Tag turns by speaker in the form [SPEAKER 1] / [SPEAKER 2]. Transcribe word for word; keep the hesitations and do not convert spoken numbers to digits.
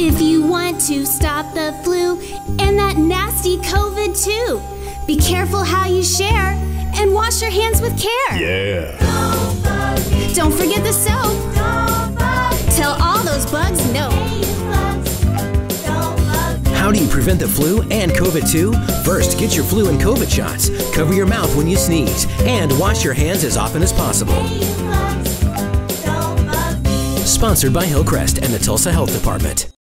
[SPEAKER 1] If you want to stop the flu and that nasty COVID too, be careful how you share and wash your hands with care.
[SPEAKER 2] Yeah.
[SPEAKER 1] Don't forget the soap. Tell all those bugs no.
[SPEAKER 3] How do you prevent the flu and COVID too? First, get your flu and COVID shots. Cover your mouth when you sneeze and wash your hands as often as possible. Sponsored by Hillcrest and the Tulsa Health Department.